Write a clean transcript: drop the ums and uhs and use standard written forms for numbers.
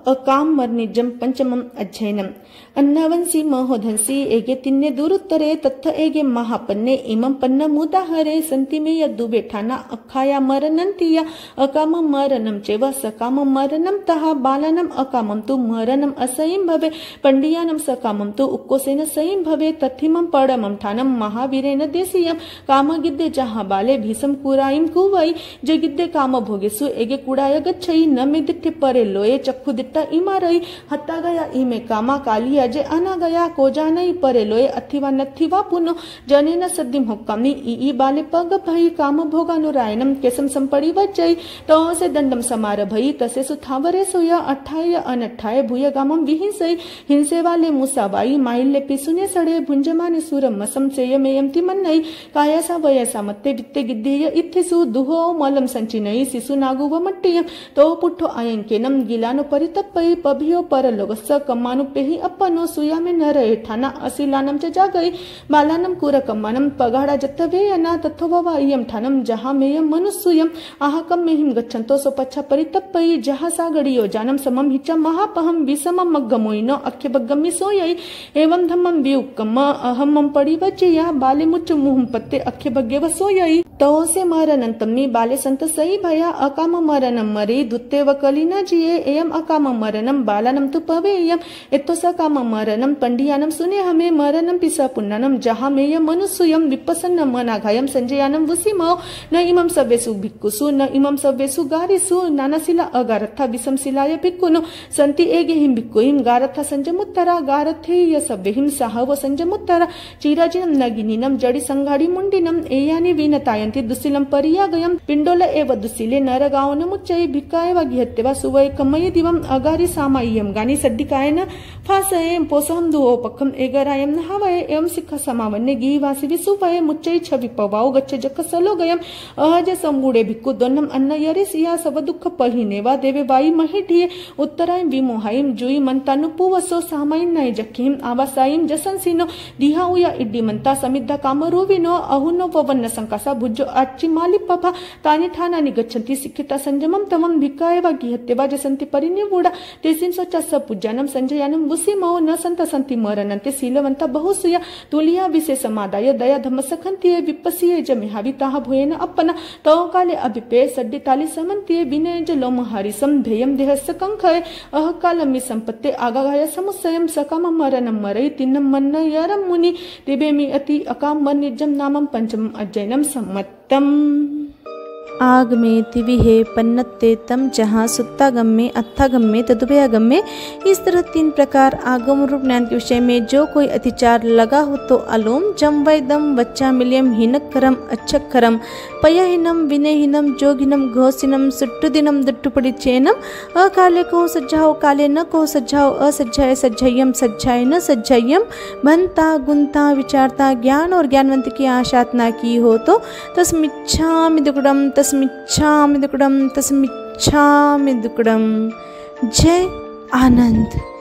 अकामर्निजम पंचमम अध्ययनम अन्नवंसी महोधंसी एगे तिन्ने दुरुत्तरे तत्थ एगे महापन्ने इमं पन्न मुदाहरे संति में यदुबे ठाना अखाया मरनंतिया अकाम मरणम चेव सकाम मरणम तहा बालानम अकामम तु मरणम असयिम भवे पंडियानम सकामम तु उक्कोसेन सयिम भवे तथिमं परमं ठानम महावीरेन देसियम कामगिद्दे जहाँ बाले भीसम कुराइम कुवई जगिद्दे काम भोगेसु एगे कुड़ाय गच्छई न मे दिट्ठे परे लोए चक्षु दिट्टा इमारई हत्ता गया इमे कामा कालिया जे अना गया को जानई परे लोए अथिवा नथिवा पुनो जनेन सद्दिम होक्कामनी ई बाले पग भई काम भोगानुरायनम केसम संपड़ी वज्जई तो से दंडम समार भई तसे सुथावरे सोया अठाय अनठाय भूय गामम विहिंसई हिंसे वाले मुसाबाई माइले पिसुने सड़े भुंजमाने सुरम मसम सेयमेयम तिमन्नई कायासा वयसा मत्ते वित्ते गिद्धेय इत्थिसु दुहो मलम संचिनई सिसु नागु वमट्टियम तो पुट्ठो आयंकेनम गिलानो परितप्पई पभियो परलोगस्स कम्मानु पेहि अपन सुया में नर ठाना असिलानम च जागई बालानम कुरकम्मानम पगाड़ा जत्तवेयना तथोवा इयम ठानम जहाँ मेयम मनुस्सुयम आहकम मेहिम गच्छन्तो सो पच्छा परितप्पई जहाँ सागड़ियो जानम समम हिचा महापहम विसमम मग्गमोइनो अख्य बग्गमि सोयई एवं धम्मम विउक्कम अहमम परिवज्जया बाले मुच्च मुहम पत्ते अख्य बग्गे वसोयई तो से मरणंतमी बाले संत सही भया अकाम मरणम मरे दुत्ते वकलिना जिये एयम अकाम मरणम बालानम तु पवेयम एतो सकाम मरणम पंडियानम सुने हमें मरणम पिसा पुन्ननम जहाँ मेयम मनुस्सुयम विपसन्न मनाघायम संजयानम वुसिमो न इमं सव्यसु भिक्कुसु न इमं सव्यसु गारिसु नानाशिला अगारथा विषम शिलाय भिक्कुनो संति एगे हिम भिक्कुहिम गारथा संजमुत्तरा गारथे य सव्यहिम साहव संजमुत्तरा चिराजिनम नगिनीनम जड़ी संघाड़ी मुंडिनम एयानि विनतायन्ति दुस्सिलम परियागयम पिंडोल एव दुस्सिले नरगावन मुच्चै भिक्काय वगिहत्यवा सुवै कमय दिवम अगारि सामाय्यम गानि सद्दिकायन फासये पोसहम दुओ पखम एगरायम नहावये एवं सिक्खा समावन्ने गीवासि विसुवये मुच्चै छवि पवाओ गच्छ जक्क सलोगयम अहज समूढ़े भिक्कु दोन्नम अन्न यरिसिया सब दुःख पल्हिनेवा देवे वाई महिढिये उत्तरायम विमोहायम जुई मंतानु पुवसो सामायिन नय जक्खिम आवासायिम जसंसिनो दिहा उया इड्डी मंता समिद्धा कामरूविनो अहुनो पवन्न संकासा भुज्जो आच्चि मालिपभा तानि ठानानि गच्छन्ति सिक्खिता संजमम तमम भिक्काय वा गिहत्यवा जसन्ति परिनिवूढा तेसिं सोचस्स पूज्यानं संजयानं वुसिमो न संत संति मरणन्ते शीलवन्ता बहुसुया तुलिया विशेषमादाय दया धम्म सखन्तिये विपस्सिये ज मेहाविताः भूयेन अपना तो काले अभिपे सड्डितालि समन्तिये विनय ज लोम हरिसम धेयम देहस्य कंखय अह कालमि संपत्ते आगागाय समुसयम सकाम मरणम मरई तिन्नम मन्न यरम मुनि दिबेमि अति अकाम मर्निजम नामम पंचम अध्ययनम सम्मतम आगमे विहे पन्नत्ते तम जहाँ सुत्तागम में अत्थागम में तदुभयागम में। इस तरह 3 प्रकार आगम रूप ज्ञान के विषय में जो कोई अतिचार लगा हो तो अलोम जम वैदम वच्चा मिलियम हिनक्करम अच्छक्करम पयहिनम विनयहिनम जोगिनम घोषिनम सुट्टुदिनम दुट्टुपड़िचेनम अकाले को सज्जाओ काले न को सज्जाओ असज्जाय सज्जयम सज्जाय न सज्जयम भनता गुंता विचारता ज्ञान और ज्ञानवंत की आशातना की हो तो तस्मिच्छामि दुक्कडम तस्मिच्छामि दुक्कडम तस्मिच्छामि दुक्कडम। जय आनंद।